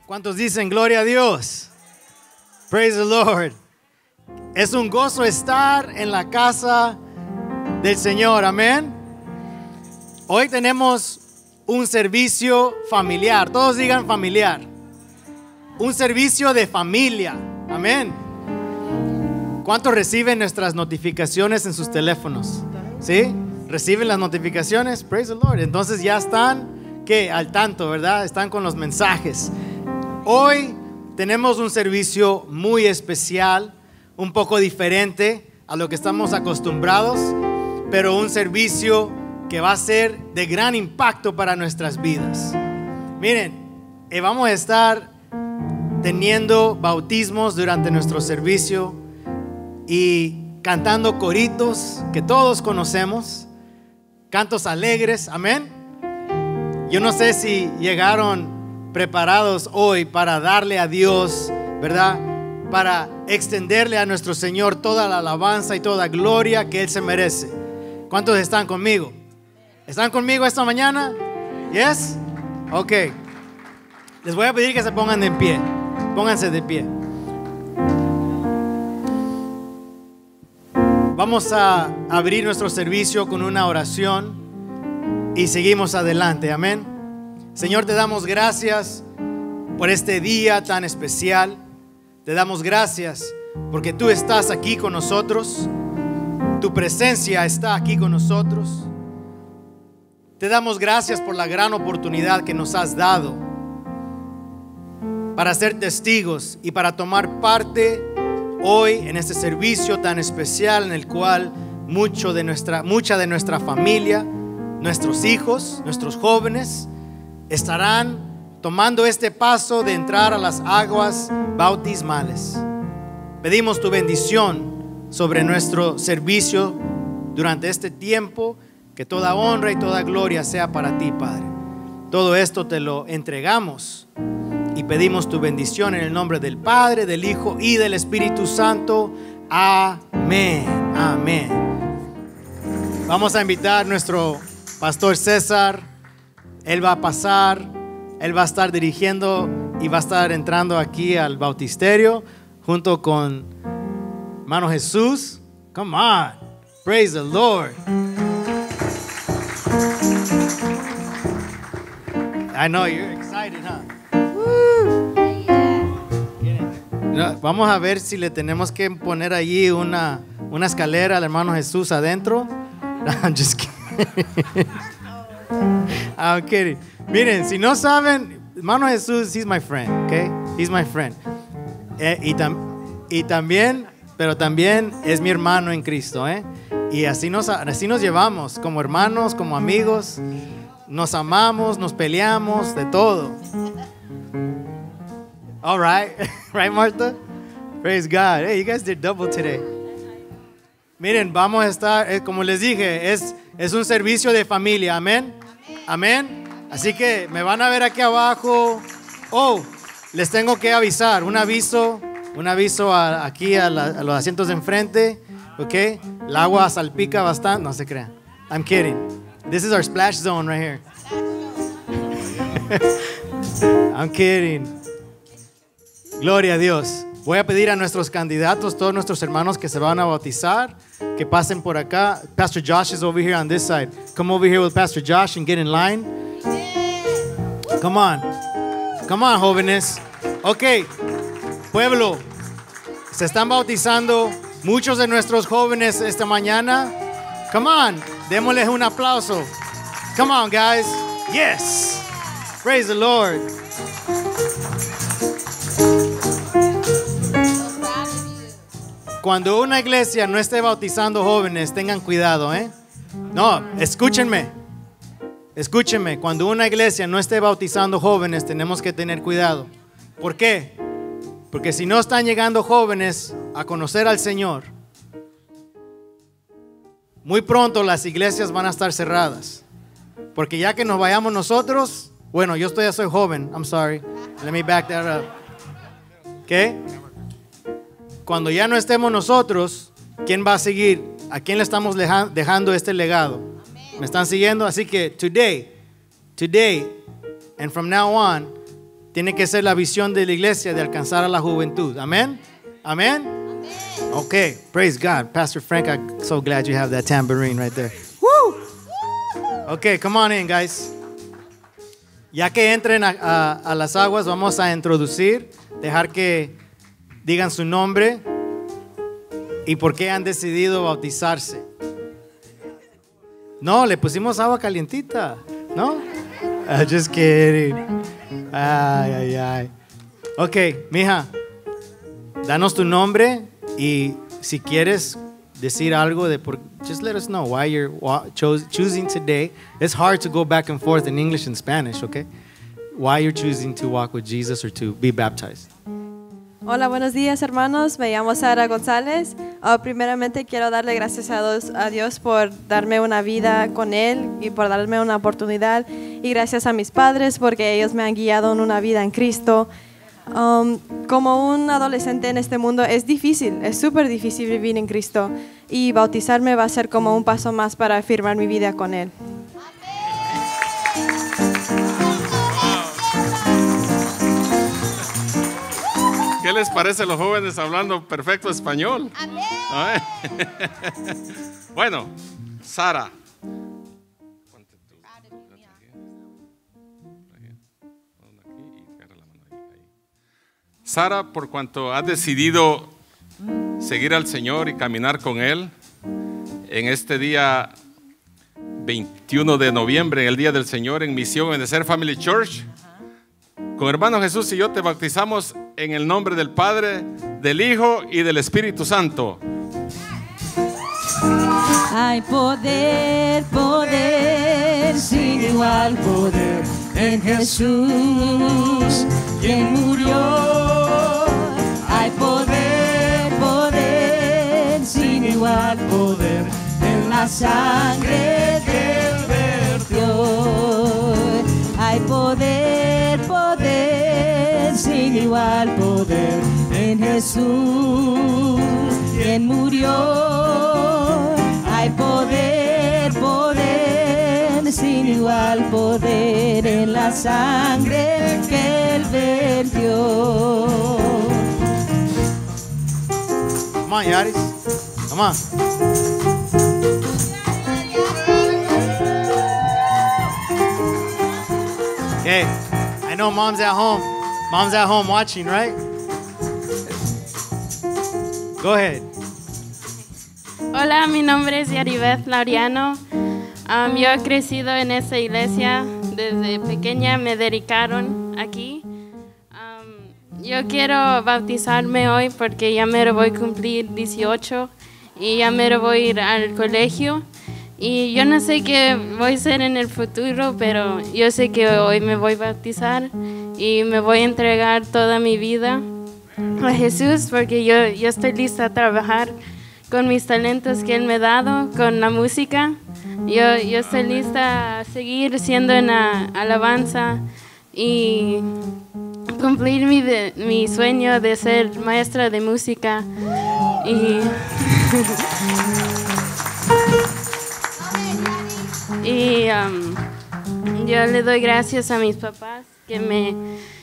¿Cuántos dicen gloria a Dios? Praise the Lord. Es un gozo estar en la casa del Señor, amén. Hoy tenemos un servicio familiar. Todos digan familiar. Un servicio de familia, amén. ¿Cuántos reciben nuestras notificaciones en sus teléfonos? ¿Sí? ¿Reciben las notificaciones? Praise the Lord. Entonces ya están, ¿qué? Al tanto, ¿verdad? Están con los mensajes. Hoy tenemos un servicio muy especial, un poco diferente a lo que estamos acostumbrados, pero un servicio que va a ser de gran impacto para nuestras vidas. Miren, vamos a estar teniendo bautismos durante nuestro servicio y cantando coritos que todos conocemos, cantos alegres, amén. Yo no sé si llegaron preparados hoy para darle a Dios, ¿verdad? Para extenderle a nuestro Señor toda la alabanza y toda gloria que Él se merece. ¿Cuántos están conmigo? ¿Están conmigo esta mañana? ¿Yes? Ok. Les voy a pedir que se pongan de pie. Pónganse de pie. Vamos a abrir nuestro servicio con una oración y seguimos adelante. Amén. Señor, te damos gracias por este día tan especial. Te damos gracias porque tú estás aquí con nosotros. Tu presencia está aquí con nosotros. Te damos gracias por la gran oportunidad que nos has dado para ser testigos y para tomar parte hoy en este servicio tan especial en el cual mucha de nuestra familia, nuestros hijos, nuestros jóvenes estarán tomando este paso de entrar a las aguas bautismales. Pedimos tu bendición sobre nuestro servicio durante este tiempo, que toda honra y toda gloria sea para ti, Padre. Todo esto te lo entregamos y pedimos tu bendición en el nombre del Padre, del Hijo y del Espíritu Santo. Amén. Amén. Vamos a invitar a nuestro pastor César. Él va a pasar, él va a estar dirigiendo y va a estar entrando aquí al bautisterio junto con hermano Jesús. Come on, praise the Lord. I know you're excited, huh? No, vamos a ver si le tenemos que poner allí una escalera al hermano Jesús adentro. I'm just kidding. I'm kidding. Miren, si no saben, hermano Jesús, he's my friend, okay? He's my friend. Y también es mi hermano en Cristo, ¿eh? Y así nos llevamos, como hermanos, como amigos. Nos amamos, nos peleamos, de todo. All right. Right, Martha? Praise God. Hey, you guys did double today. Miren, vamos a estar, como les dije, es un servicio de familia, amén. Amén. Así que me van a ver aquí abajo. Oh, les tengo que avisar, un aviso aquí a los asientos de enfrente, ¿ok? El agua salpica bastante, no se crean. I'm kidding. This is our splash zone right here. I'm kidding. Gloria a Dios. Voy a pedir a nuestros candidatos, todos nuestros hermanos que se van a bautizar, que pasen por acá. Pastor Josh is over here on this side. Come over here with Pastor Josh and get in line. Come on. Come on, jóvenes. Ok, pueblo, se están bautizando muchos de nuestros jóvenes esta mañana. Come on, démosles un aplauso. Come on, guys. Yes. Praise the Lord. Cuando una iglesia no esté bautizando jóvenes, tengan cuidado, ¿eh? No, escúchenme. Escúchenme, cuando una iglesia no esté bautizando jóvenes, tenemos que tener cuidado. ¿Por qué? Porque si no están llegando jóvenes a conocer al Señor, muy pronto las iglesias van a estar cerradas. Porque ya que nos vayamos nosotros, bueno, yo ya soy joven, I'm sorry. Let me back that up. ¿Qué? Cuando ya no estemos nosotros, ¿quién va a seguir? ¿A quién le estamos dejando este legado? ¿Me están siguiendo? Así que today, and from now on, tiene que ser la visión de la iglesia de alcanzar a la juventud. Amén. Amén. Okay, praise God. Pastor Frank, I'm so glad you have that tambourine right there. Woo! Okay, come on in, guys. Ya que entren a las aguas, vamos a introducir, dejar que digan su nombre y por qué han decidido bautizarse. No, le pusimos agua calientita, ¿no? Just kidding. Ay. Ok, mija, danos tu nombre y si quieres decir algo de just let us know why you're choosing today. It's hard to go back and forth in English and Spanish, okay? Why you're choosing to walk with Jesus or to be baptized. Hola, buenos días, hermanos. Me llamo Sara González. Primeramente quiero darle gracias a Dios por darme una vida con Él y por darme una oportunidad. Y gracias a mis padres porque ellos me han guiado en una vida en Cristo. Como un adolescente en este mundo es difícil, es súper difícil vivir en Cristo. Y bautizarme va a ser como un paso más para afirmar mi vida con Él. ¿Qué les parece los jóvenes hablando perfecto español? Amén. Bueno, Sara. Sara, por cuanto has decidido seguir al Señor y caminar con Él, en este día 21 de noviembre, en el Día del Señor, en misión en The Ser Family Church, con hermano Jesús y yo te bautizamos en el nombre del Padre, del Hijo y del Espíritu Santo. Hay poder, poder, sin igual poder en Jesús, quien murió. Hay poder, poder, sin igual poder en la sangre que Él vertió. Hay poder, poder, sin igual poder en Jesús, quien murió. Hay poder, poder, sin igual poder en la sangre que Él vertió. Come on, Yaris. Come on. Okay, I know mom's at home. Mom's at home watching, right? Go ahead. Hola, mi nombre es Yaribeth Laureano. Yo he crecido en esta iglesia. Desde pequeña me dedicaron aquí. Yo quiero bautizarme hoy porque ya me voy a cumplir 18 y ya me voy a ir al colegio. Y yo no sé qué voy a hacer en el futuro, pero yo sé que hoy me voy a bautizar y me voy a entregar toda mi vida a Jesús porque yo estoy lista a trabajar con mis talentos que Él me ha dado, con la música. Yo estoy lista a seguir siendo en la alabanza y cumplir mi sueño de ser maestra de música. Y yo le doy gracias a mis papás que me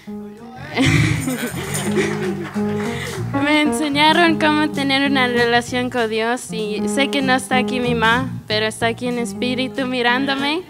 enseñaron cómo tener una relación con Dios. Y sé que no está aquí mi mamá, pero está aquí en espíritu mirándome.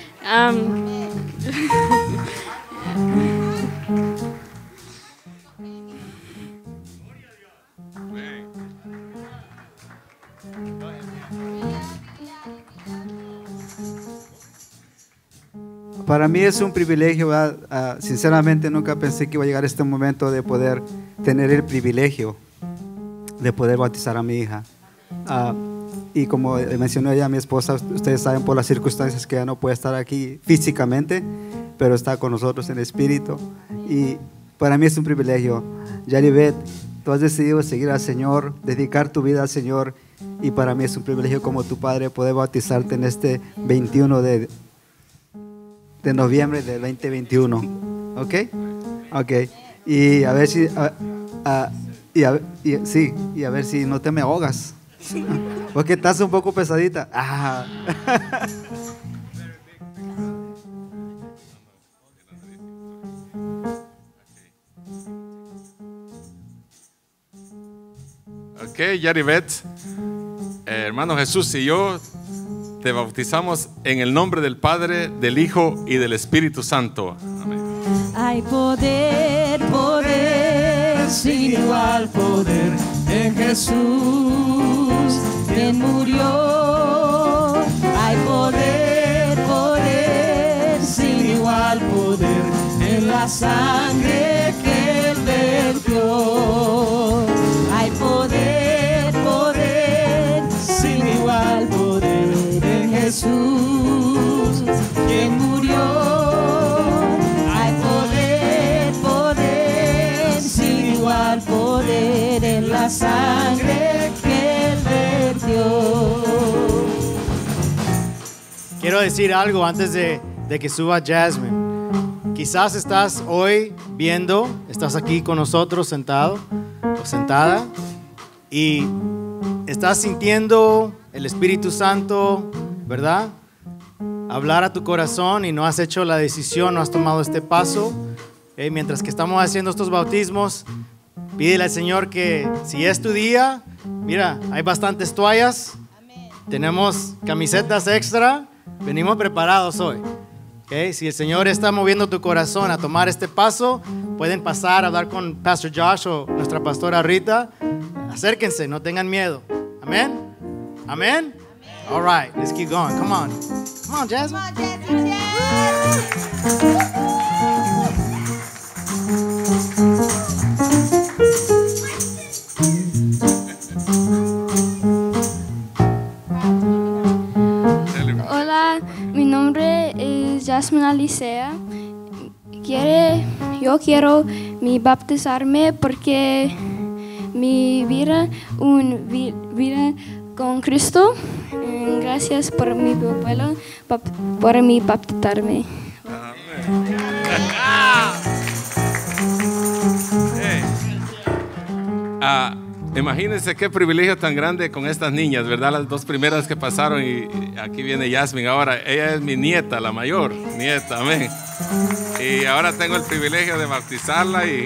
Para mí es un privilegio, sinceramente nunca pensé que iba a llegar este momento de poder tener el privilegio de poder bautizar a mi hija. Y como mencionó ella, mi esposa, ustedes saben por las circunstancias que ella no puede estar aquí físicamente, pero está con nosotros en espíritu. Y para mí es un privilegio. Yaribeth, tú has decidido seguir al Señor, dedicar tu vida al Señor, y para mí es un privilegio como tu padre poder bautizarte en este 21 de noviembre del 2021. ¿Ok? Ok. Y a ver si y a ver si no te me ahogas. Porque estás un poco pesadita. Ok, Yaribet, hermano Jesús y yo te bautizamos en el nombre del Padre, del Hijo y del Espíritu Santo. Amén. Hay poder, poder, sin igual poder en Jesús, quien murió. Hay poder, poder, sin igual poder en la sangre que Él vertió. Hay poder, poder, sin igual poder en Jesús, quien murió. Hay poder, poder, sin igual poder en la sangre que Él vertió. Quiero decir algo antes de que suba Jasmine. Quizás estás hoy viendo, estás aquí con nosotros sentado o sentada y estás sintiendo el Espíritu Santo, ¿verdad? Hablar a tu corazón y no has hecho la decisión, no has tomado este paso. Mientras que estamos haciendo estos bautismos, pídele al Señor que si es tu día, mira, hay bastantes toallas, tenemos camisetas extra, venimos preparados hoy. Okay, si el Señor está moviendo tu corazón a tomar este paso, pueden pasar a hablar con Pastor Josh o nuestra pastora Rita. Acérquense, no tengan miedo. Amén. Amén. All right, let's keep going. Come on. Come on, Jasmine. Hola, mi nombre es Jasmine Alicea. Yo quiero bautizarme porque mi vida, vida con Cristo. Gracias por mi abuelo, por mi bautizarme. Imagínense qué privilegio tan grande con estas niñas, ¿verdad? Las dos primeras que pasaron y aquí viene Jasmine ahora. Ella es mi nieta, la mayor nieta, amén. Y ahora tengo el privilegio de bautizarla y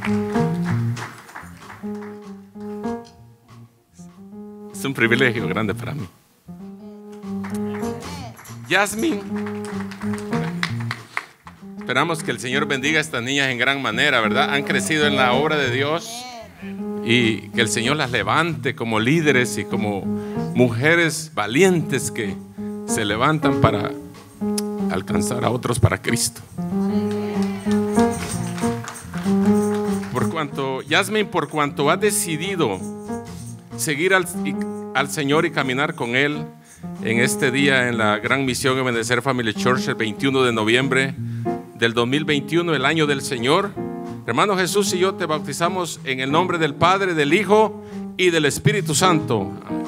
es un privilegio grande para mí. Jasmine, esperamos que el Señor bendiga a estas niñas en gran manera, ¿verdad? Han crecido en la obra de Dios y que el Señor las levante como líderes y como mujeres valientes que se levantan para alcanzar a otros para Cristo. Jasmine, por cuanto has decidido seguir al Señor y caminar con Él en este día en la gran misión Ebenezer Family Church el 21 de noviembre del 2021, el año del Señor, hermano Jesús y yo te bautizamos en el nombre del Padre, del Hijo y del Espíritu Santo.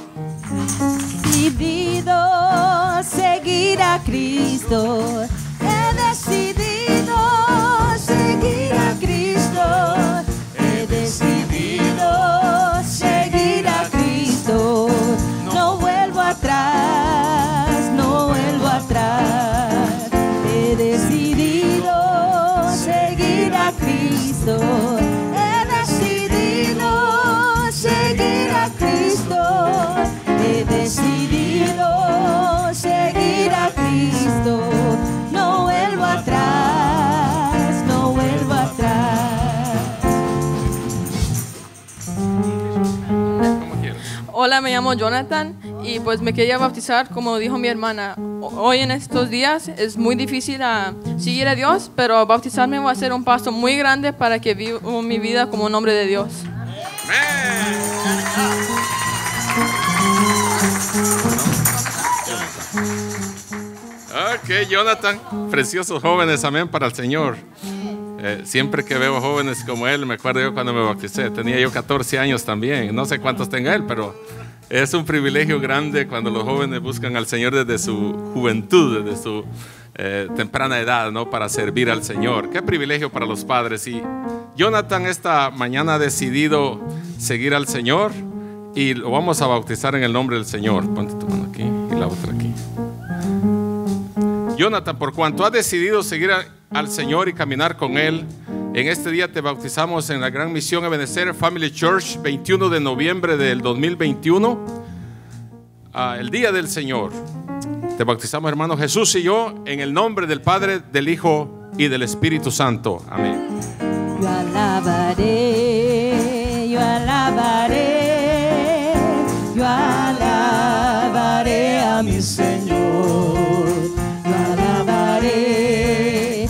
Decidido seguir a Cristo, he decidido seguir a Cristo, he decidido seguir a Cristo, no vuelvo atrás, no vuelvo atrás, he decidido seguir a Cristo, he decidido seguir a Cristo, he decidido seguir a Cristo, no vuelvo atrás, no vuelvo atrás. Hola, me llamo Jonathan y pues me quería bautizar como dijo mi hermana. Hoy en estos días es muy difícil seguir a Dios, pero bautizarme va a ser un paso muy grande para que viva mi vida como un hombre de Dios. Ok, Jonathan, preciosos jóvenes, amén, para el Señor. Siempre que veo jóvenes como él, me acuerdo yo cuando me bauticé, tenía yo 14 años también, no sé cuántos tenga él, pero es un privilegio grande cuando los jóvenes buscan al Señor desde su juventud, desde su temprana edad, ¿no? Para servir al Señor. Qué privilegio para los padres. Y Jonathan esta mañana ha decidido seguir al Señor y lo vamos a bautizar en el nombre del Señor. Ponte tu mano aquí y la otra aquí. Jonathan, por cuanto has decidido seguir al Señor y caminar con Él En este día te bautizamos en la Gran Misión Ebenezer Family Church, 21 de noviembre del 2021, el Día del Señor. Te bautizamos, hermano Jesús y yo, en el nombre del Padre, del Hijo y del Espíritu Santo. Amén. Yo alabaré, yo alabaré, yo alabaré a mi Señor. Yo alabaré,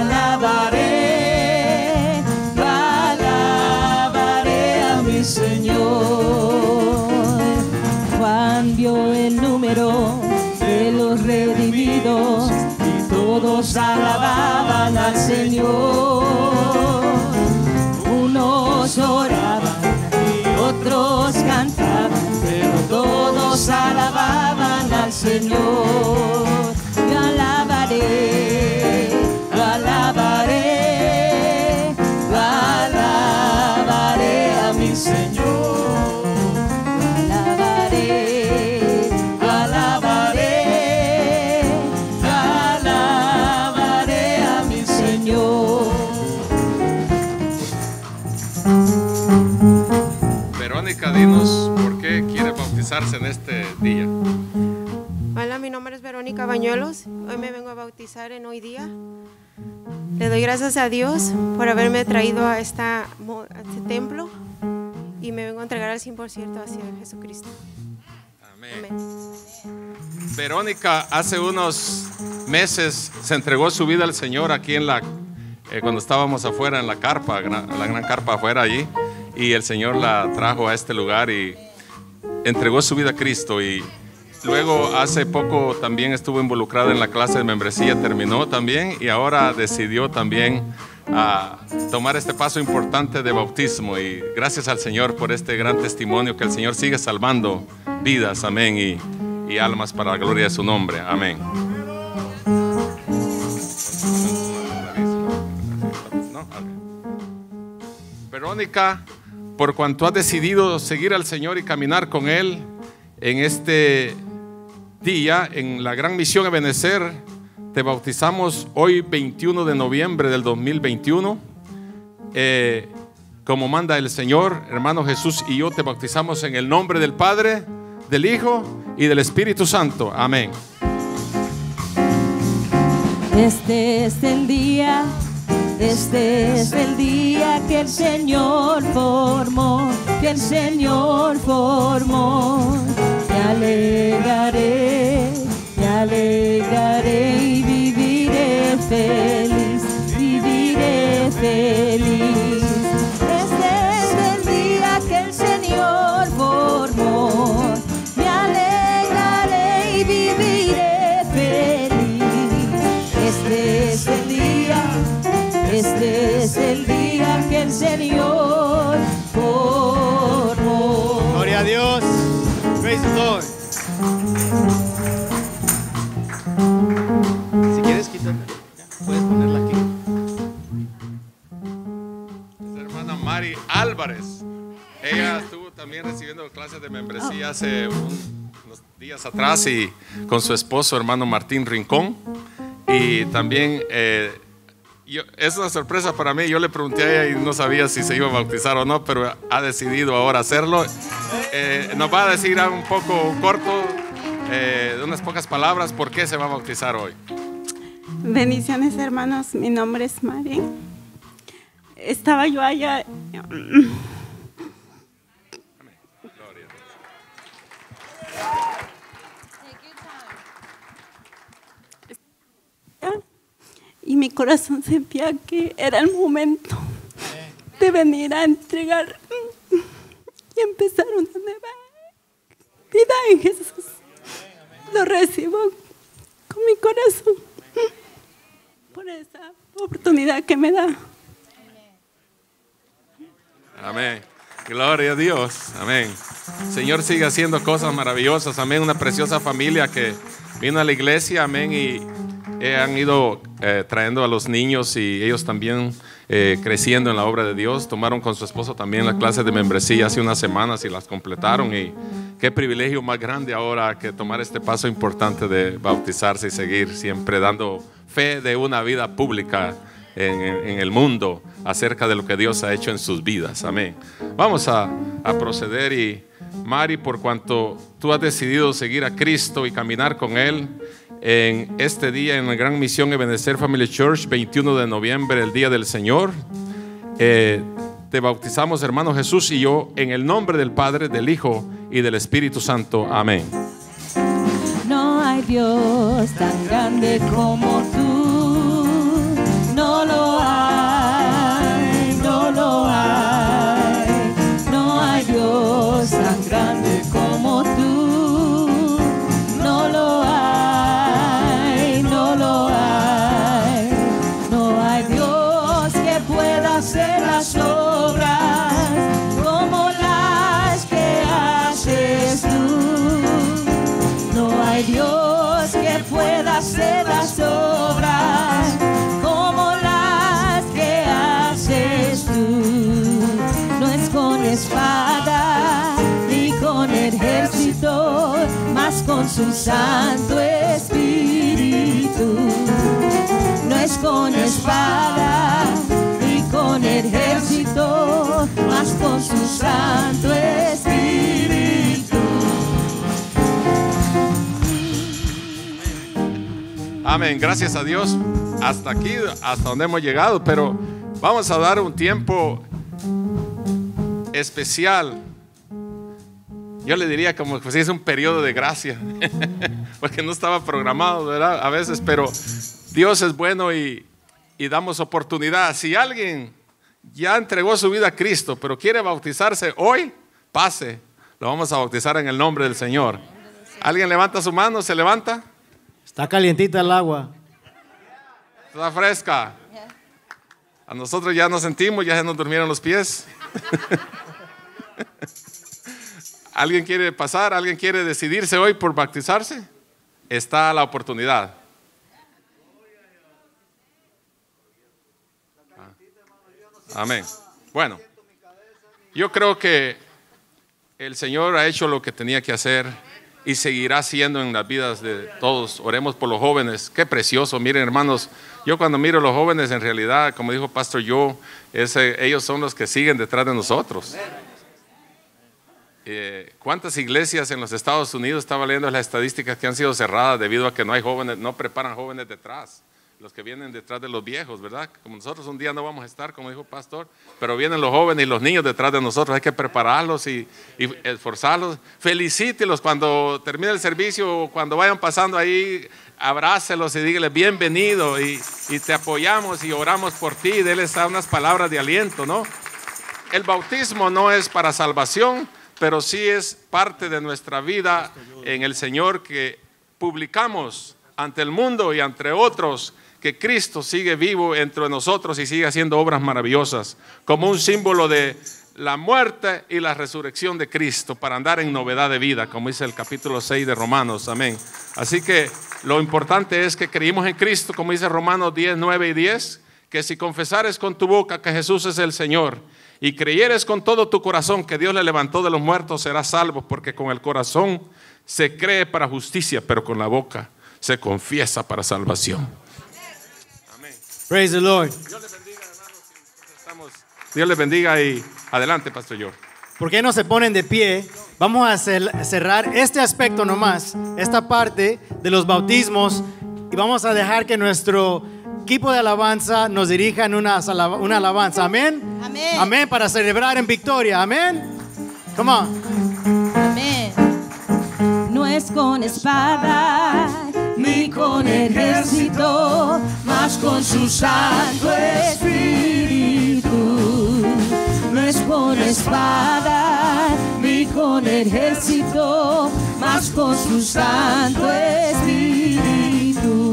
alabaré, yo alabaré a mi Señor. Juan vio el número de los redimidos y todos alababan al Señor. Unos oraban y otros cantaban, pero todos alababan al Señor. Yo alabaré, yo alabaré, yo alabaré a mi Señor. Yo alabaré, yo alabaré, yo alabaré a mi Señor. Verónica, dinos por qué quiere bautizarse en este día. Hola, mi nombre es Verónica Bañuelos. Hoy me vengo a bautizar en hoy día. Le doy gracias a Dios por haberme traído a este templo y me vengo a entregar al 100% hacia Jesucristo. Amén. Amén. Verónica hace unos meses se entregó su vida al Señor aquí en cuando estábamos afuera en la carpa, la gran carpa afuera allí, y el Señor la trajo a este lugar y entregó su vida a Cristo. Y luego hace poco también estuvo involucrada en la clase de membresía, terminó también y ahora decidió también tomar este paso importante de bautismo. Y gracias al Señor por este gran testimonio, que el Señor sigue salvando vidas, amén, y almas para la gloria de su nombre, amén. Verónica, por cuanto has decidido seguir al Señor y caminar con Él en este día, en la Gran Misión Ebenezer, te bautizamos hoy 21 de noviembre del 2021. Como manda el Señor, hermano Jesús y yo te bautizamos en el nombre del Padre, del Hijo y del Espíritu Santo. Amén. Este es el día que el Señor formó, que el Señor formó. Me alegraré y viviré feliz, viviré feliz. Este es el día que el Señor formó. Me alegraré y viviré feliz. Este es el día que el Señor formó. Gloria a Dios. Praise the Lord. Si quieres quitarla, puedes ponerla aquí. Es la hermana Mari Álvarez. Ella estuvo también recibiendo clases de membresía hace unos días atrás y con su esposo, hermano Martín Rincón. Y también es una sorpresa para mí. Yo le pregunté a ella y no sabía si se iba a bautizar o no, pero ha decidido ahora hacerlo. Nos va a decir un poco corto, de unas pocas palabras, por qué se va a bautizar hoy. Bendiciones, hermanos. Mi nombre es Mari. Estaba yo allá. Y mi corazón sentía que era el momento de venir a entregar y empezar una nueva vida en Jesús. Lo recibo con mi corazón por esa oportunidad que me da. Amén. Gloria a Dios. Amén. El Señor sigue haciendo cosas maravillosas. Amén. Una preciosa familia que vino a la iglesia. Amén. Y han ido trayendo a los niños y ellos también creciendo en la obra de Dios. Tomaron con su esposo también la clase de membresía hace unas semanas y las completaron. Y qué privilegio más grande ahora que tomar este paso importante de bautizarse y seguir siempre dando fe de una vida pública en el mundo. acerca de lo que Dios ha hecho en sus vidas. Amén. Vamos a proceder. Y Mari, por cuanto tú has decidido seguir a Cristo y caminar con Él en este día en la Gran Misión Ebenezer Family Church, 21 de noviembre, el Día del Señor, te bautizamos, hermano Jesús y yo, en el nombre del Padre, del Hijo y del Espíritu Santo. Amén. No hay Dios tan grande como tú. No lo hay, no lo hay. No hay Dios tan grande como tú. No lo hay, no lo hay. No hay Dios que pueda hacer las obras como las que haces tú. No hay Dios que pueda hacer las obras como las que haces tú. No es con espada ni con ejército, mas con su Santo Espíritu. No es con espada ni con ejército, mas con su Santo Espíritu. Amén, gracias a Dios. Hasta aquí, hasta donde hemos llegado, pero vamos a dar un tiempo especial. Yo le diría como si es un periodo de gracia, porque no estaba programado, ¿verdad? A veces, pero Dios es bueno y damos oportunidad. Si alguien ya entregó su vida a Cristo, pero quiere bautizarse hoy, pase. Lo vamos a bautizar en el nombre del Señor. ¿Alguien levanta su mano? ¿Se levanta? Está calientita el agua. Está fresca. A nosotros ya nos sentimos, ya se nos durmieron los pies. ¿Alguien quiere pasar? ¿Alguien quiere decidirse hoy por bautizarse? Está la oportunidad. Amén. Bueno, yo creo que el Señor ha hecho lo que tenía que hacer y seguirá haciendo en las vidas de todos. Oremos por los jóvenes. Qué precioso. Miren, hermanos, yo cuando miro a los jóvenes, en realidad, como dijo Pastor Joe, ellos son los que siguen detrás de nosotros. ¿Cuántas iglesias en los Estados Unidos, estaba leyendo las estadísticas, que han sido cerradas debido a que no hay jóvenes, no preparan jóvenes detrás? Los que vienen detrás de los viejos, ¿verdad? Como nosotros un día no vamos a estar, como dijo el pastor, pero vienen los jóvenes y los niños detrás de nosotros. Hay que prepararlos y esforzarlos. Felicítelos cuando termine el servicio, cuando vayan pasando ahí, abrácelos y díganles bienvenido y te apoyamos y oramos por ti y déles unas palabras de aliento, ¿no? El bautismo no es para salvación, pero sí es parte de nuestra vida en el Señor, que publicamos ante el mundo y ante otros que Cristo sigue vivo entre nosotros y sigue haciendo obras maravillosas, como un símbolo de la muerte y la resurrección de Cristo, para andar en novedad de vida, como dice el capítulo 6 de Romanos. Amén. Así que lo importante es que creímos en Cristo, como dice Romanos 10, 9 y 10, que si confesares con tu boca que Jesús es el Señor y creyeres con todo tu corazón que Dios le levantó de los muertos, serás salvo, porque con el corazón se cree para justicia, pero con la boca se confiesa para salvación. Amén. Praise the Lord. Dios les bendiga, hermanos. Dios les bendiga y adelante, Pastor George. ¿Por qué no se ponen de pie? Vamos a cerrar este aspecto nomás, esta parte de los bautismos, y vamos a dejar que nuestro equipo de alabanza nos dirija en una alabanza. Amén. Amén. Amén, para celebrar en victoria. Amén. Come on. Amén. No es con espada ni con ejército, mas con su Santo Espíritu. No es con espada ni con ejército, mas con su Santo Espíritu.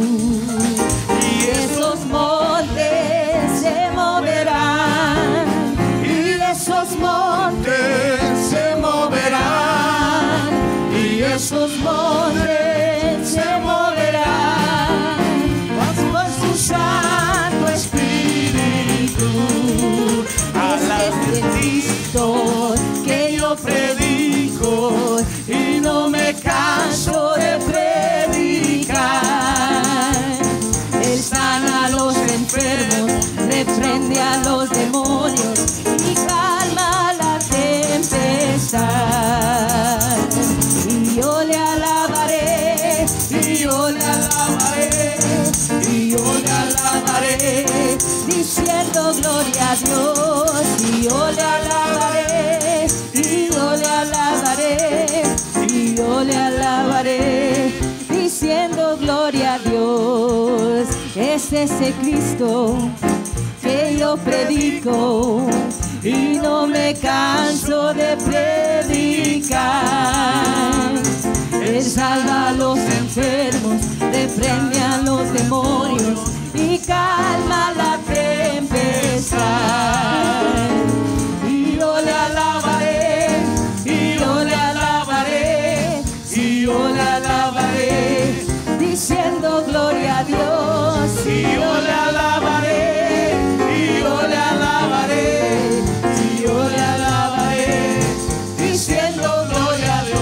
Y esos montes se moverán, y esos montes se moverán, y esos montes se moverán con su Santo Espíritu. Es Cristo que yo predico y no me canso de predicar. Él sana a los enfermos, reprende a los demonios. diciendo gloria a Dios. Y yo le alabaré, y yo le alabaré, y yo le alabaré, diciendo gloria a Dios. Es ese Cristo que yo predico y no me canso de predicar. Él salva a los enfermos, reprende a los demonios y calma la tempestad. Y yo le alabaré, y yo le alabaré, y yo le alabaré, diciendo gloria a Dios. Y yo le alabaré, y yo le alabaré, y yo le alabaré, diciendo gloria a Dios.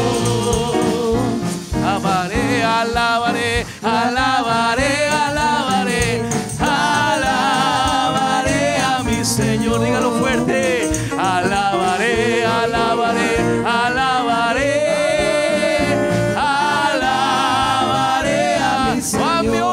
Alabaré, alabaré, alabaré, alabaré, alabaré a mi Señor. Dígalo fuerte. Alabaré, alabaré, alabaré, alabaré a mi Señor.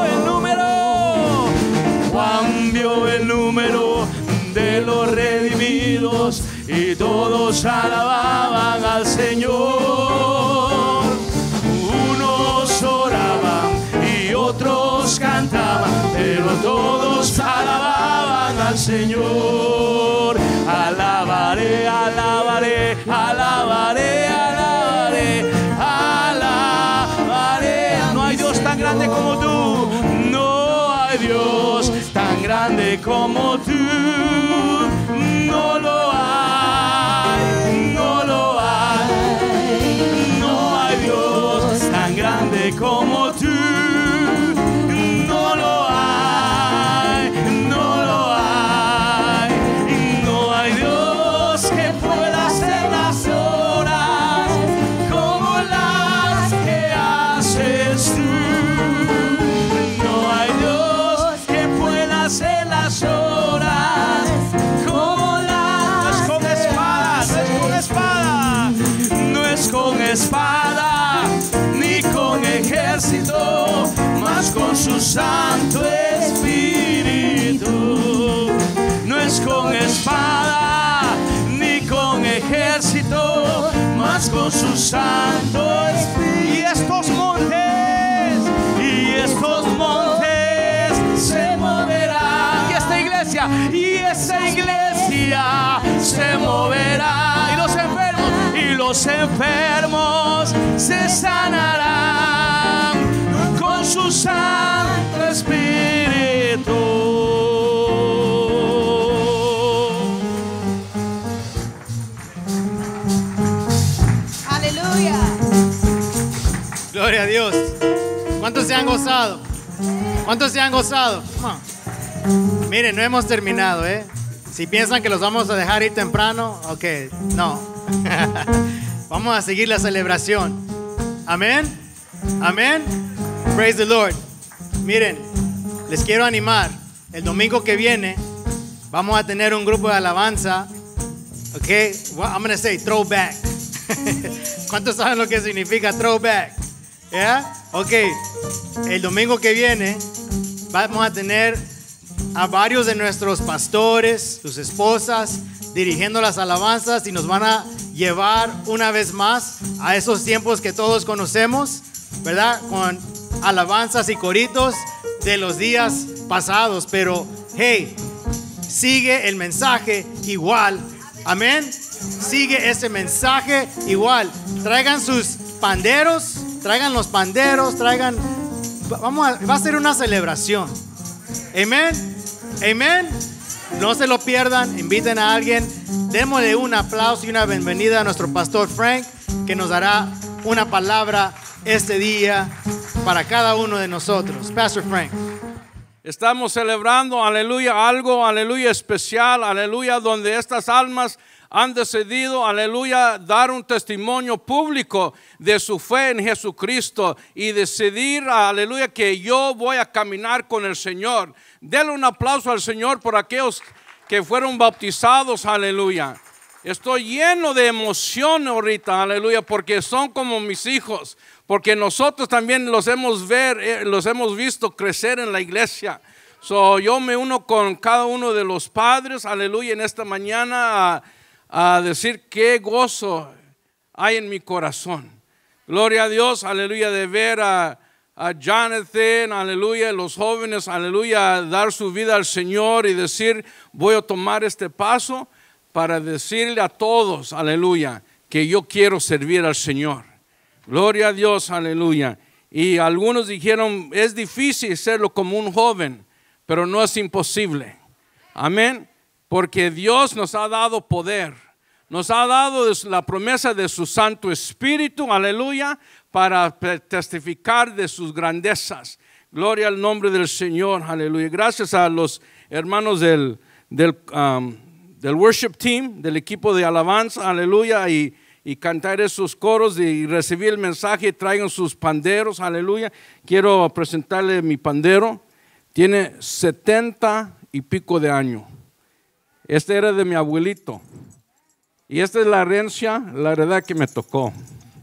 Cambió el número de los redimidos y todos alababan al Señor. Unos oraban y otros cantaban, pero todos alababan al Señor. Alabaré, alabaré, alabaré, alabaré, alabaré. No hay Dios tan grande como tú. No hay Dios tan grande como tú. No lo hay, no lo hay. No hay Dios tan grande como tú. No lo hay, no lo hay. No hay Dios que pueda hacer las obras como las que haces tú. No hay Dios que pueda hacer las obras como las. No es con espada, no es con espada, no es con espada ni con ejército, mas con su Santo Espíritu. No es con espada ni con ejército, mas con su Santo Espíritu. Y estos montes se moverán. Y esta iglesia se moverá. Y los enfermos se sanarán con su Santo Espíritu. Aleluya. Gloria a Dios. ¿Cuántos se han gozado? ¿Cuántos se han gozado? Come on. Miren, no hemos terminado, ¿eh? Si piensan que los vamos a dejar ir temprano, ok, no. Vamos a seguir la celebración. Amén. Amén. Praise the Lord. Miren, les quiero animar. El domingo que viene vamos a tener un grupo de alabanza. Ok, well, I'm going to say throwback. ¿Cuántos saben lo que significa throwback? ¿Yeah? Ok, el domingo que viene vamos a tener a varios de nuestros pastores, sus esposas, dirigiendo las alabanzas y nos van a llevar una vez más a esos tiempos que todos conocemos, ¿verdad? Con alabanzas y coritos de los días pasados. Pero, hey, sigue el mensaje igual. Amén. Sigue ese mensaje igual. Traigan sus panderos, traigan los panderos, traigan. Va a ser una celebración. Amén. Amén. No se lo pierdan. Inviten a alguien. Démosle un aplauso y una bienvenida a nuestro pastor Frank, que nos dará una palabra este día para cada uno de nosotros. Pastor Frank. Estamos celebrando, aleluya, algo, aleluya, especial, aleluya, donde estas almas han decidido, aleluya, dar un testimonio público de su fe en Jesucristo y decidir, aleluya, que yo voy a caminar con el Señor. Denle un aplauso al Señor por aquellos que fueron bautizados, aleluya. Estoy lleno de emoción ahorita, aleluya, porque son como mis hijos, porque nosotros también los hemos visto crecer en la iglesia. Yo me uno con cada uno de los padres, aleluya, en esta mañana a decir qué gozo hay en mi corazón. Gloria a Dios, aleluya, de ver a Jonathan, aleluya, los jóvenes, aleluya, dar su vida al Señor y decir, voy a tomar este paso para decirle a todos, aleluya, que yo quiero servir al Señor. Gloria a Dios, aleluya. Y algunos dijeron, es difícil serlo como un joven, pero no es imposible. Amén. Porque Dios nos ha dado poder. Nos ha dado la promesa de su Santo Espíritu, aleluya, para testificar de sus grandezas. Gloria al nombre del Señor, aleluya. Gracias a los hermanos del worship team, del equipo de alabanza, aleluya, y cantar esos coros y recibir el mensaje. Traigan sus panderos, aleluya. Quiero presentarle mi pandero. Tiene 70 y pico de años. Este era de mi abuelito. Y esta es la herencia, la heredad que me tocó.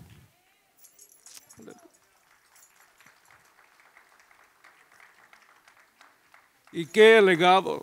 ¿Y qué legado?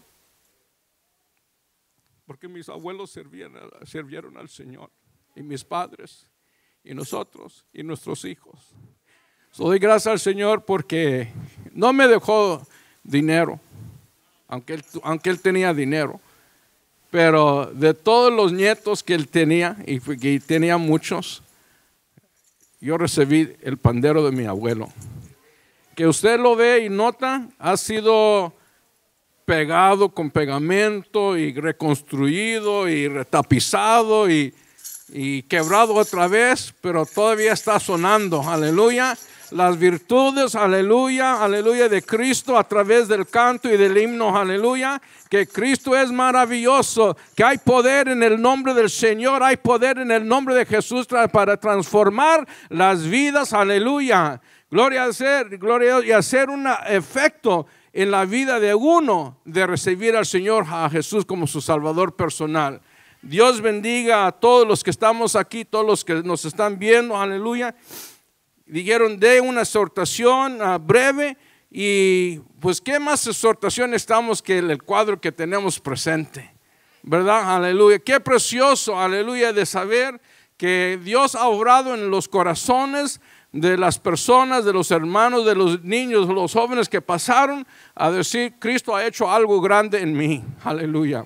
Porque mis abuelos sirvieron al Señor. Y mis padres, y nosotros, y nuestros hijos. Doy gracias al Señor porque no me dejó dinero, aunque él tenía dinero. Pero de todos los nietos que él tenía, y tenía muchos, yo recibí el pandero de mi abuelo. Que usted lo ve y nota, ha sido pegado con pegamento y reconstruido y retapizado y quebrado otra vez, pero todavía está sonando, aleluya. Las virtudes, aleluya, aleluya, de Cristo a través del canto y del himno, aleluya, que Cristo es maravilloso, que hay poder en el nombre del Señor, hay poder en el nombre de Jesús para transformar las vidas, aleluya. Gloria a Dios, y hacer un efecto en la vida de uno de recibir al Señor, a Jesús como su Salvador personal. Dios bendiga a todos los que estamos aquí, todos los que nos están viendo, aleluya. Dijeron de una exhortación breve y pues qué más exhortación estamos que el cuadro que tenemos presente, ¿verdad? Aleluya, qué precioso, aleluya, de saber que Dios ha obrado en los corazones de las personas, de los hermanos, de los niños, los jóvenes que pasaron a decir, Cristo ha hecho algo grande en mí, aleluya.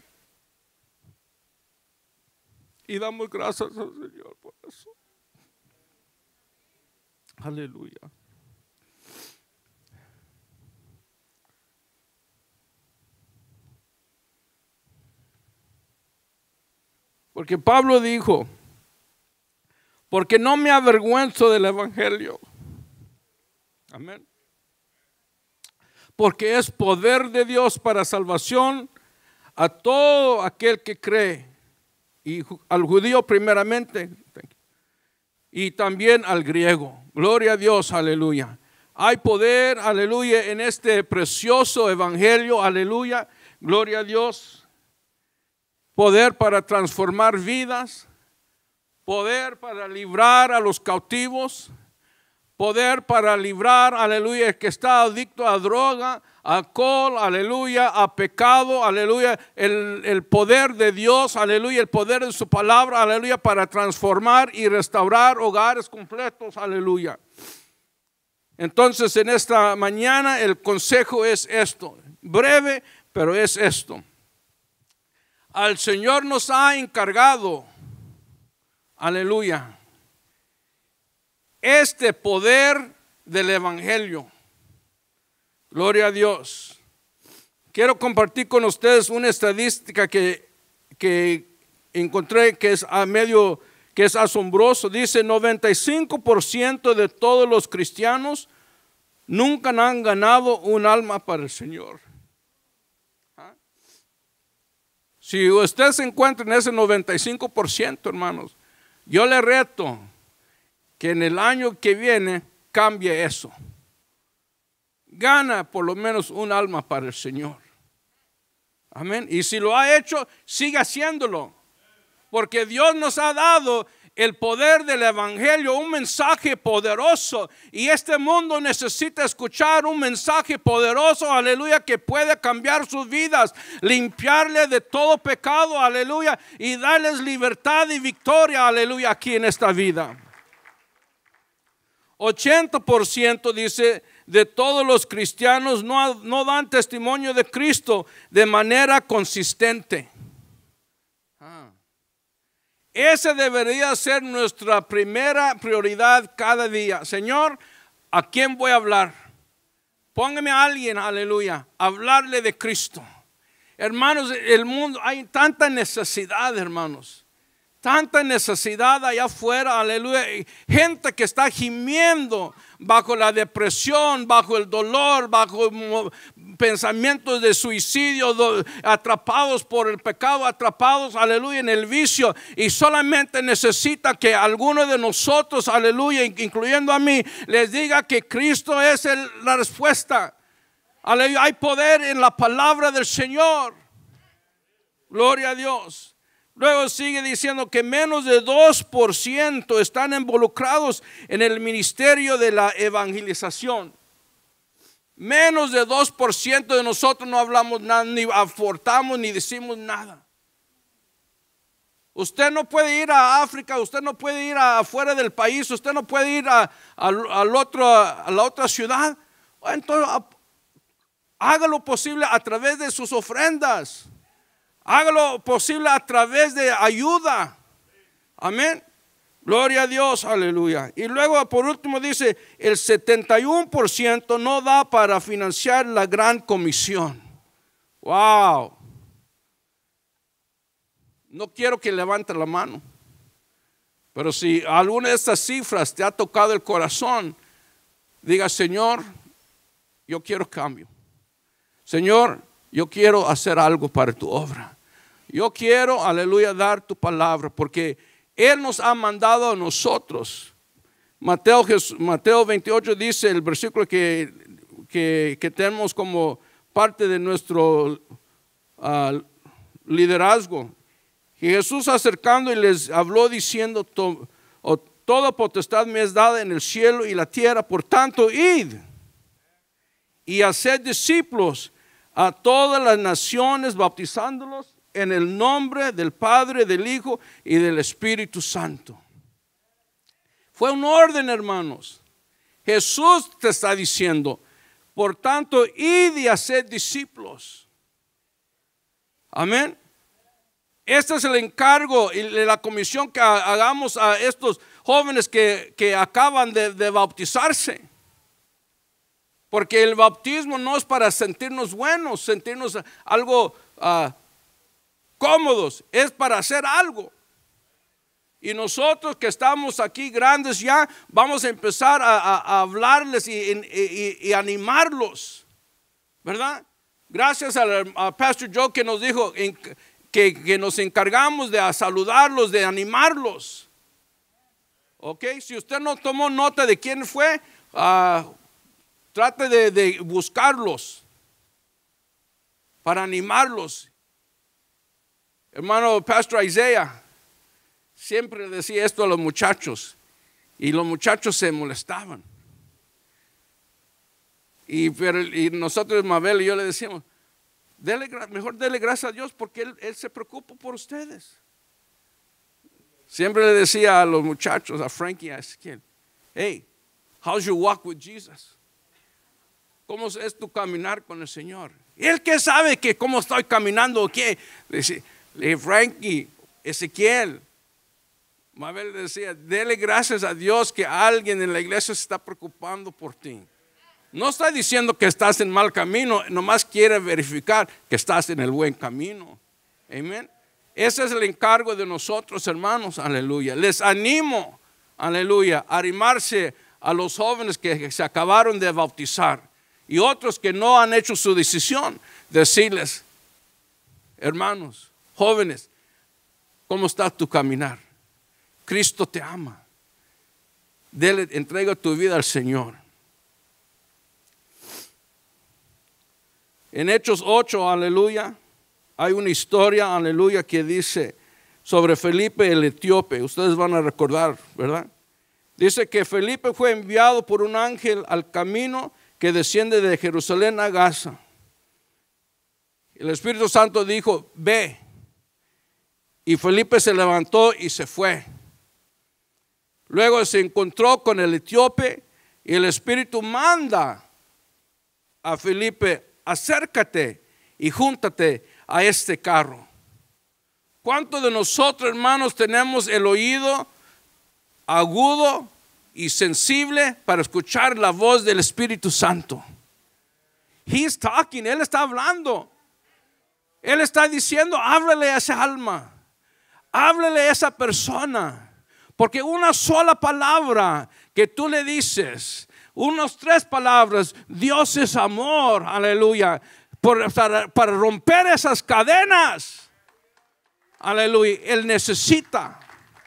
Y damos gracias al Señor por eso. Aleluya. Porque Pablo dijo, porque no me avergüenzo del evangelio. Amén. Porque es poder de Dios para salvación a todo aquel que cree. Y al judío primeramente, y también al griego. Gloria a Dios, aleluya. Hay poder, aleluya, en este precioso evangelio, aleluya. Gloria a Dios. Poder para transformar vidas. Poder para librar a los cautivos. Poder para librar, aleluya, el que está adicto a droga, alcohol, aleluya, a pecado, aleluya, el poder de Dios, aleluya, el poder de su palabra, aleluya, para transformar y restaurar hogares completos, aleluya. Entonces en esta mañana el consejo es esto, breve, pero es esto. Al Señor nos ha encargado, aleluya, este poder del evangelio. Gloria a Dios. Quiero compartir con ustedes una estadística que encontré que es asombroso. Dice 95% de todos los cristianos nunca han ganado un alma para el Señor. Si usted se encuentra en ese 95%, hermanos, yo le reto que en el año que viene cambie eso. Gana por lo menos un alma para el Señor. Amén. Y si lo ha hecho, siga haciéndolo. Porque Dios nos ha dado el poder del evangelio, un mensaje poderoso. Y este mundo necesita escuchar un mensaje poderoso, aleluya, que puede cambiar sus vidas, limpiarle de todo pecado, aleluya, y darles libertad y victoria, aleluya, aquí en esta vida. 80% dice de todos los cristianos no dan testimonio de Cristo de manera consistente. Esa debería ser nuestra primera prioridad cada día. Señor, ¿a quién voy a hablar? Póngame a alguien, aleluya, a hablarle de Cristo. Hermanos, el mundo, hay tanta necesidad, hermanos. Tanta necesidad allá afuera, aleluya. Gente que está gimiendo bajo la depresión, bajo el dolor, bajo pensamientos de suicidio, atrapados por el pecado, atrapados, aleluya, en el vicio. Y solamente necesita que alguno de nosotros, aleluya, incluyendo a mí, les diga que Cristo es la respuesta. Aleluya, hay poder en la palabra del Señor. Gloria a Dios. Luego sigue diciendo que menos de 2% están involucrados en el ministerio de la evangelización. Menos de 2% de nosotros no hablamos nada, ni aportamos, ni decimos nada. Usted no puede ir a África, usted no puede ir afuera del país, usted no puede ir a la otra ciudad. Entonces, haga lo posible a través de sus ofrendas. Hágalo posible a través de ayuda. Amén. Gloria a Dios, aleluya. Y luego por último dice, el 71% no da para financiar la gran comisión. Wow. No quiero que levante la mano. Pero si alguna de estas cifras te ha tocado el corazón, diga, Señor, yo quiero cambio. Señor, yo quiero hacer algo para tu obra. Yo quiero, aleluya, dar tu palabra, porque Él nos ha mandado a nosotros. Mateo 28 dice, el versículo que tenemos como parte de nuestro liderazgo. Y Jesús acercando y les habló diciendo, toda potestad me es dada en el cielo y la tierra, por tanto, id y haced discípulos a todas las naciones, bautizándolos en el nombre del Padre, del Hijo y del Espíritu Santo. Fue un orden, hermanos. Jesús te está diciendo, por tanto, id y haced discípulos. Amén. Este es el encargo y la comisión que hagamos a estos jóvenes que acaban de bautizarse. Porque el bautismo no es para sentirnos buenos, sentirnos algo cómodos, es para hacer algo. Y nosotros que estamos aquí grandes ya, vamos a empezar a hablarles y animarlos, ¿verdad? Gracias a Pastor Joe que nos dijo que nos encargamos de saludarlos, de animarlos. Ok, si usted no tomó nota de quién fue, trate de buscarlos para animarlos. Hermano Pastor Isaiah siempre decía esto a los muchachos y los muchachos se molestaban. Y nosotros, Mabel y yo le decíamos, mejor dele gracias a Dios porque él se preocupa por ustedes. Siempre le decía a los muchachos, a Frankie, a Ezequiel, hey, how's your walk with Jesus? ¿Cómo es tu caminar con el Señor? ¿Y él qué sabe que cómo estoy caminando o qué? Le dije, Frankie, Ezequiel, Mabel decía, dele gracias a Dios que alguien en la iglesia se está preocupando por ti. No está diciendo que estás en mal camino, nomás quiere verificar que estás en el buen camino. Amén. Ese es el encargo de nosotros, hermanos, aleluya. Les animo, aleluya, a arrimarse a los jóvenes que se acabaron de bautizar y otros que no han hecho su decisión, decirles, hermanos, jóvenes, ¿cómo está tu caminar? Cristo te ama. Entrega tu vida al Señor. En Hechos 8, aleluya, hay una historia, aleluya, que dice sobre Felipe el etíope. Ustedes van a recordar, ¿verdad? Dice que Felipe fue enviado por un ángel al camino que desciende de Jerusalén a Gaza. El Espíritu Santo dijo, ve. Y Felipe se levantó y se fue. Luego se encontró con el etíope y el Espíritu manda a Felipe, acércate y júntate a este carro. ¿Cuántos de nosotros, hermanos, tenemos el oído agudo y sensible para escuchar la voz del Espíritu Santo? He's talking, Él está hablando. Él está diciendo, háblale a esa alma, háblale a esa persona. Porque una sola palabra que tú le dices, unas 3 palabras, Dios es amor, aleluya, para romper esas cadenas, aleluya, Él necesita.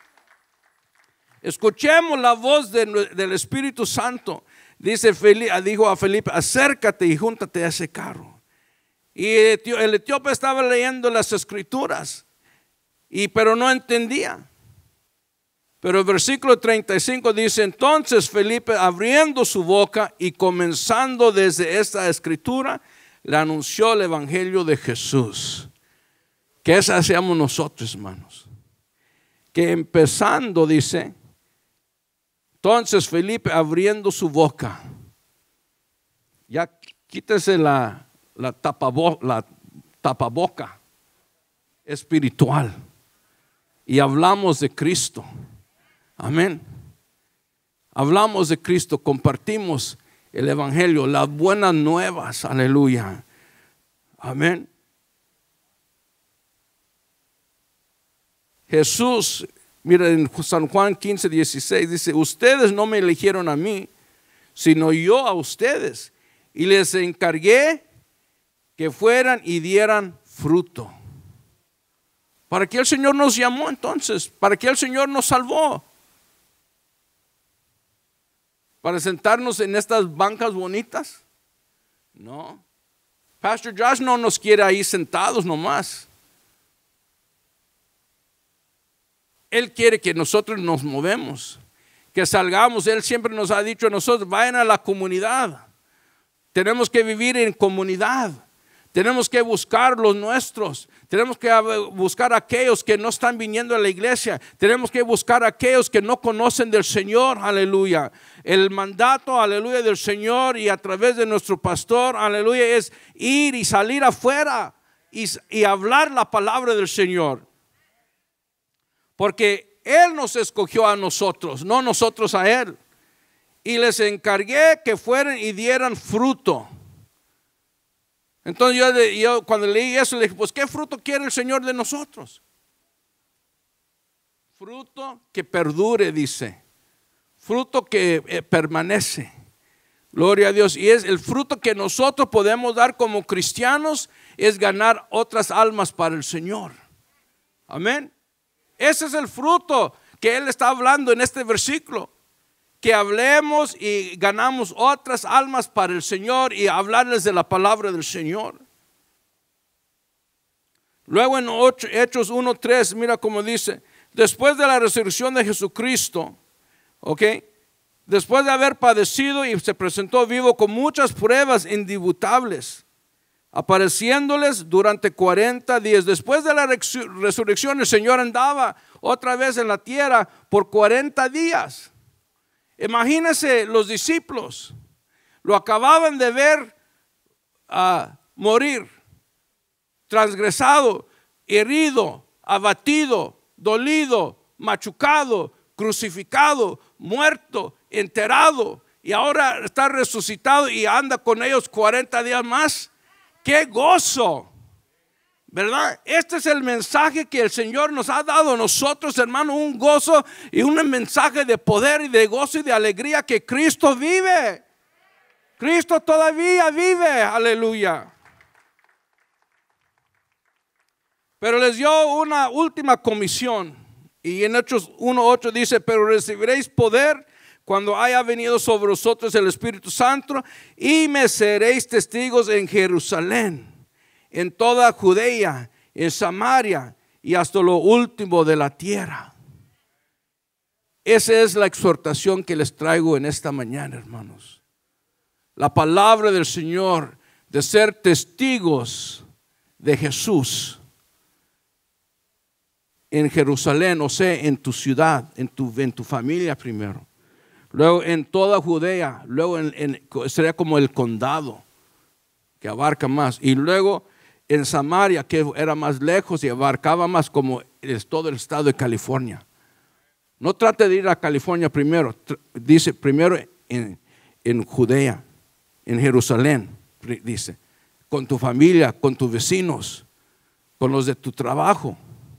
Escuchemos la voz del Espíritu Santo. Dijo a Felipe, acércate y júntate a ese carro. Y el etíope estaba leyendo las escrituras, pero no entendía. Pero el versículo 35 dice, entonces Felipe abriendo su boca y comenzando desde esta escritura, le anunció el evangelio de Jesús. Que eso hacemos nosotros, hermanos. Que empezando, dice, entonces Felipe abriendo su boca. Ya quítese la tapaboca espiritual y hablamos de Cristo. Amén. Hablamos de Cristo, compartimos el evangelio, las buenas nuevas, aleluya. Amén. Jesús, mira en San Juan 15:16 dice, ustedes no me eligieron a mí, sino yo a ustedes, y les encargué que fueran y dieran fruto. ¿Para qué el Señor nos llamó entonces? ¿Para qué el Señor nos salvó? ¿Para sentarnos en estas bancas bonitas? No. Pastor Josh no nos quiere ahí sentados nomás. Él quiere que nosotros nos movemos, que salgamos. Él siempre nos ha dicho a nosotros, vayan a la comunidad. Tenemos que vivir en comunidad. Tenemos que buscar los nuestros. Tenemos que buscar a aquellos que no están viniendo a la iglesia. Tenemos que buscar a aquellos que no conocen del Señor. Aleluya. El mandato, aleluya, del Señor y a través de nuestro pastor, aleluya, es ir y salir afuera y hablar la palabra del Señor. Porque Él nos escogió a nosotros, no nosotros a Él. Y les encargué que fueran y dieran fruto. Entonces yo cuando leí eso le dije, pues ¿qué fruto quiere el Señor de nosotros? Fruto que perdure, dice. Fruto que permanece. Gloria a Dios. Y es el fruto que nosotros podemos dar como cristianos, es ganar otras almas para el Señor. Amén. Ese es el fruto que Él está hablando en este versículo. Que hablemos y ganamos otras almas para el Señor y hablarles de la palabra del Señor. Luego en Hechos 1:3, mira cómo dice, después de la resurrección de Jesucristo, después de haber padecido y se presentó vivo con muchas pruebas indubitables, apareciéndoles durante 40 días. Después de la resurrección, el Señor andaba otra vez en la tierra por 40 días. Imagínense los discípulos, lo acababan de ver morir, transgresado, herido, abatido, dolido, machucado, crucificado, muerto, enterrado, y ahora está resucitado y anda con ellos 40 días más. ¡Qué gozo! ¿Verdad? Este es el mensaje que el Señor nos ha dado a nosotros, hermano, un gozo y un mensaje de poder y de gozo y de alegría que Cristo vive. Cristo todavía vive, aleluya. Pero les dio una última comisión y en Hechos 1:8 dice, pero recibiréis poder cuando haya venido sobre vosotros el Espíritu Santo y me seréis testigos en Jerusalén, en toda Judea, en Samaria y hasta lo último de la tierra. Esa es la exhortación que les traigo en esta mañana, hermanos. La palabra del Señor de ser testigos de Jesús en Jerusalén, o sea, en tu ciudad, en tu familia primero. Luego en toda Judea, luego sería como el condado que abarca más. Y luego en Samaria, que era más lejos y abarcaba más, como todo el estado de California. No trate de ir a California primero, dice primero en Judea, en Jerusalén, dice, con tu familia, con tus vecinos, con los de tu trabajo.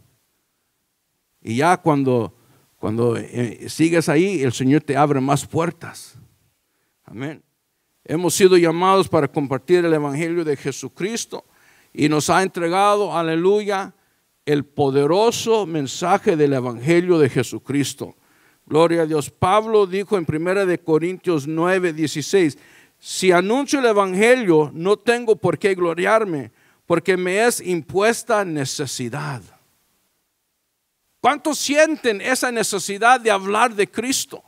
Y ya cuando sigues ahí, el Señor te abre más puertas. Amén. Hemos sido llamados para compartir el evangelio de Jesucristo y nos ha entregado, aleluya, el poderoso mensaje del evangelio de Jesucristo. Gloria a Dios. Pablo dijo en 1 Corintios 9:16, si anuncio el evangelio, no tengo por qué gloriarme, porque me es impuesta necesidad. ¿Cuántos sienten esa necesidad de hablar de Cristo?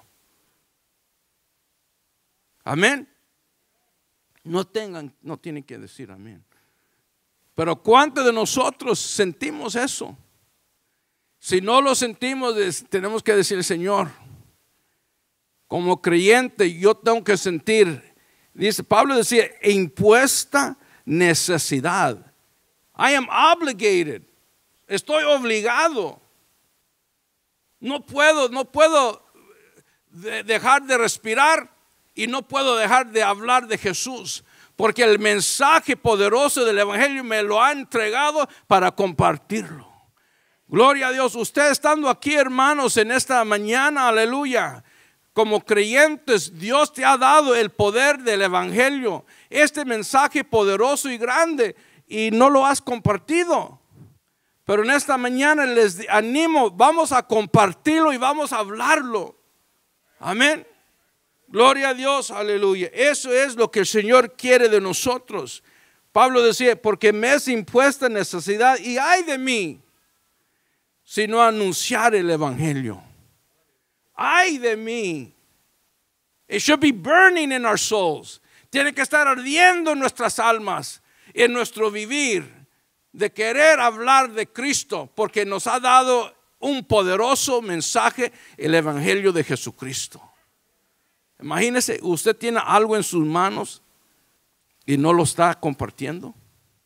Amén. No tienen que decir amén. Pero ¿cuántos de nosotros sentimos eso? Si no lo sentimos, tenemos que decir, Señor, como creyente yo tengo que sentir, dice Pablo, decía, impuesta necesidad. I am obligated. Estoy obligado. No puedo dejar de respirar y no puedo dejar de hablar de Jesús, porque el mensaje poderoso del evangelio me lo ha entregado para compartirlo. Gloria a Dios. Usted estando aquí, hermanos, en esta mañana, aleluya, como creyentes, Dios te ha dado el poder del evangelio, este mensaje poderoso y grande, y no lo has compartido. Pero en esta mañana les animo, vamos a compartirlo y vamos a hablarlo. Amén. Gloria a Dios, aleluya. Eso es lo que el Señor quiere de nosotros. Pablo decía, porque me es impuesta necesidad y ay de mí si no anunciar el evangelio. Ay de mí. It should be burning in our souls. Tiene que estar ardiendo en nuestras almas, en nuestro vivir, de querer hablar de Cristo, porque nos ha dado un poderoso mensaje, el evangelio de Jesucristo. Imagínese, usted tiene algo en sus manos y no lo está compartiendo.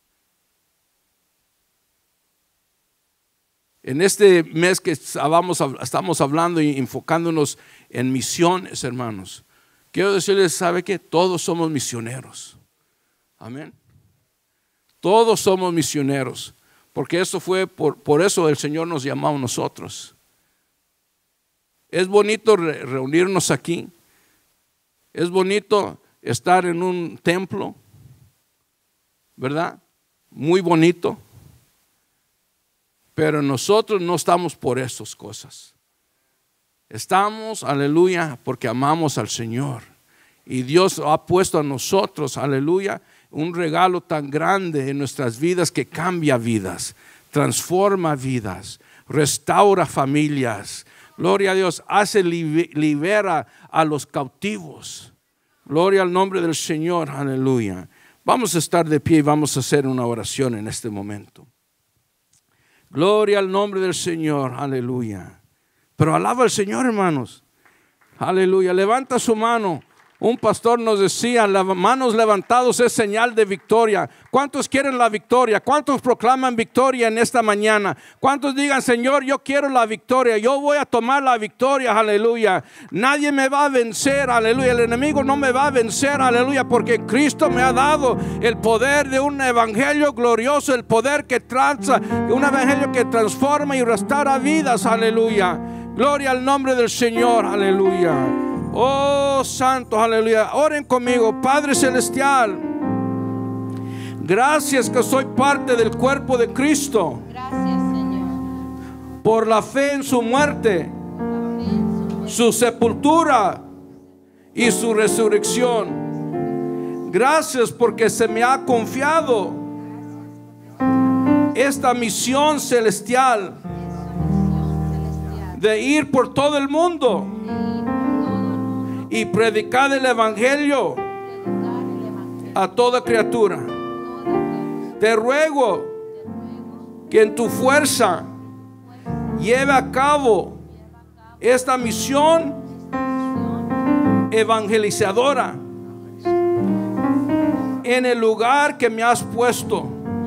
En este mes que estamos hablando y enfocándonos en misiones, hermanos, quiero decirles, ¿sabe qué? Todos somos misioneros. Amén. Todos somos misioneros, porque eso fue por eso el Señor nos llamó a nosotros. Es bonito reunirnos aquí. Es bonito estar en un templo, ¿verdad? Muy bonito. Pero nosotros no estamos por esas cosas. Estamos, aleluya, porque amamos al Señor. Y Dios ha puesto a nosotros, aleluya, un regalo tan grande en nuestras vidas que cambia vidas, transforma vidas, restaura familias. Gloria a Dios, libera a los cautivos. Gloria al nombre del Señor, aleluya. Vamos a estar de pie y vamos a hacer una oración en este momento. Gloria al nombre del Señor, aleluya. Pero alaba al Señor, hermanos. Aleluya, levanta su mano. Un pastor nos decía, las manos levantadas es señal de victoria. ¿Cuántos quieren la victoria? ¿Cuántos proclaman victoria en esta mañana? ¿Cuántos digan, Señor, yo quiero la victoria? Yo voy a tomar la victoria, aleluya. Nadie me va a vencer, aleluya. El enemigo no me va a vencer, aleluya, porque Cristo me ha dado el poder de un evangelio glorioso, el poder que un evangelio que transforma y restaura vidas, aleluya. Gloria al nombre del Señor, aleluya. Oh, santo, aleluya. Oren conmigo. Padre celestial, gracias que soy parte del cuerpo de Cristo. Gracias, Señor. Por la fe en su muerte, su sepultura y su resurrección. Gracias porque se me ha confiado esta misión celestial de ir por todo el mundo y predicar el evangelio a toda criatura. Te ruego que en tu fuerza lleve a cabo esta misión evangelizadora en el lugar que me has puesto,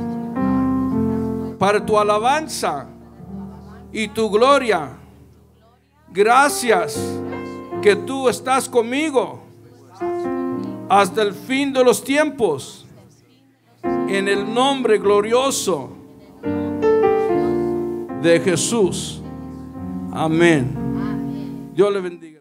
para tu alabanza y tu gloria. Gracias que tú estás conmigo hasta el fin de los tiempos, en el nombre glorioso de Jesús. Amén. Dios le bendiga.